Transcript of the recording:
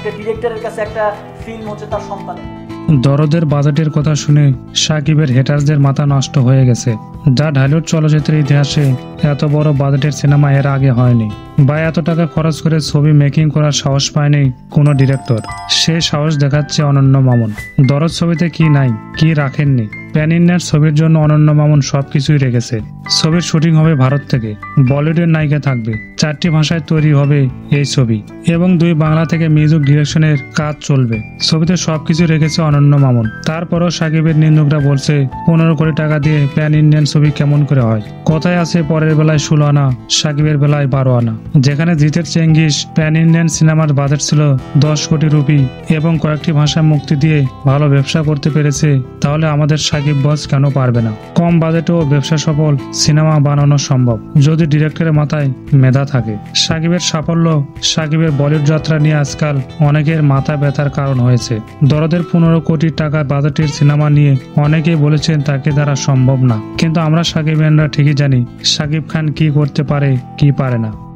একটা ডিরেক্টরের কাছে একটা ফিল্ম হচ্ছে তার সন্তানের। দরদের বাজেটের কথা শুনে সাকিবের হেটার্সদের মাথা নষ্ট হয়ে গেছে। যা ঢালিউড চলচ্চিত্রের ইতিহাসে এত বড় বাজেটের সিনেমা এর আগে হয়নি, বা এত টাকা খরচ করে ছবি মেকিং করার সাহস পায়নি কোনো ডিরেক্টর। সে সাহস দেখাচ্ছে অনন্য মামুন। দরদ ছবিতে কি নাই, কি রাখেননি। প্যান ইন্ডিয়ার ছবির জন্য অনন্য মামুন সবকিছুই রেখেছে। ছবির শুটিং হবে ভারত থেকে, বলিউডের নায়িকা থাকবে, 4টি ভাষায় তৈরি হবে এই ছবি, এবং 2 বাংলা থেকে মিউজিক ডিরেকশনের কাজ চলবে। ছবিতে সবকিছু রেখেছে অনন্য মামুন। তারপরও সাকিবের নিন্দুকরা বলছে 15 কোটি টাকা দিয়ে প্যান ইন্ডিয়ান ছবি কেমন করে হয়। কথায় আছে পরের বেলায় 16 আনা, সাকিবের বেলায় 12 আনা। যেখানে জিতের চেঙ্গিস প্যান ইন্ডিয়ান সিনেমার বাজেট ছিল 10 কোটি রুপি এবং কয়েকটি ভাষায় মুক্তি দিয়ে ভালো ব্যবসা করতে পেরেছে, তাহলে আমাদের সাকিব বস কেন পারবে না? কম বাজেটেও ব্যবসা সফল সিনেমা বানানো সম্ভব যদি ডিরেক্টরের মাথায় মেধা থাকে। সাকিবের সাফল্য, সাকিবের বলিউড যাত্রা নিয়ে আজকাল অনেকের মাথা ব্যথার কারণ হয়েছে। দরদের 15 কোটি টাকা বাজেটের সিনেমা নিয়ে অনেকেই বলেছেন তাকে দ্বারা সম্ভব না, কিন্তু আমরা সাকিবিয়ানরা ঠিকই জানি সাকিব খান কি করতে পারে, কি পারে না।